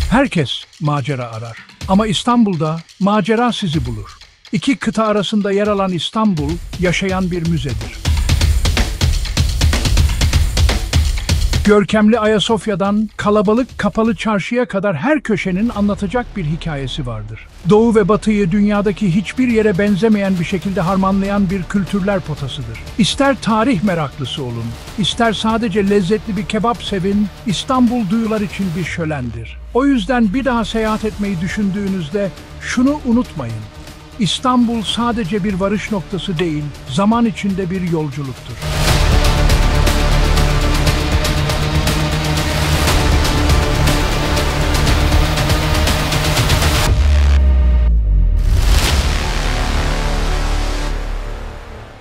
Herkes macera arar. Ama İstanbul'da macera sizi bulur. İki kıta arasında yer alan İstanbul, yaşayan bir müzedir. Görkemli Ayasofya'dan kalabalık kapalı çarşıya kadar her köşenin anlatacak bir hikayesi vardır. Doğu ve Batı'yı dünyadaki hiçbir yere benzemeyen bir şekilde harmanlayan bir kültürler potasıdır. İster tarih meraklısı olun, ister sadece lezzetli bir kebap sevin, İstanbul duyular için bir şölendir. O yüzden bir daha seyahat etmeyi düşündüğünüzde şunu unutmayın. İstanbul sadece bir varış noktası değil, zaman içinde bir yolculuktur.